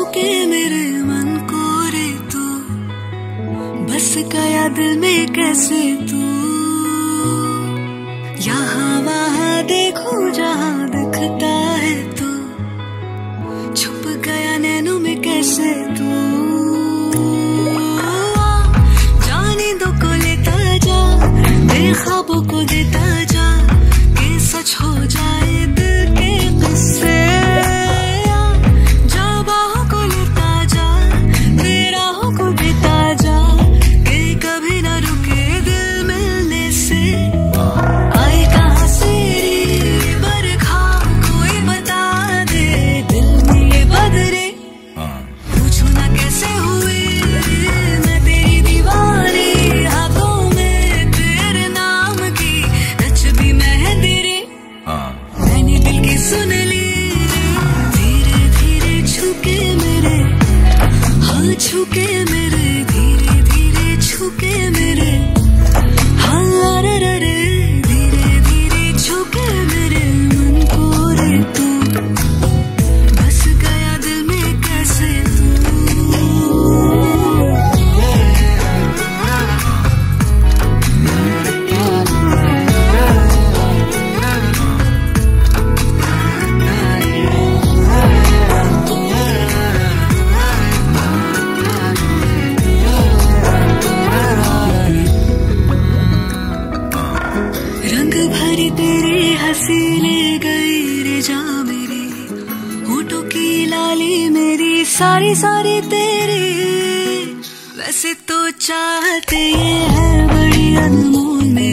छूके मेरे मन को रे तू, बस गया दिल में कैसे तू। यहाँ वहाँ देखो जहाँ दिखता है तू, छुप गया नैनों में कैसे तू। जाने दो को लेता जा, बेख्वाबों को देता जा, कि सच हो जाए दिल के किस्से। सुन ली धीरे धीरे छूके मेरे, हाँ छूके मेरे, धीरे धीरे छूके मेरे, हाँ रे रे रे, धीरे धीरे छूके मेरे मन को रे तू, बस गया दिल में कैसे तू। भरी तेरी हंसी ले गई रे जा मेरी, होठों की लाली मेरी सारी सारी तेरी। वैसे तो चाहते ये है बड़ी अनमोल।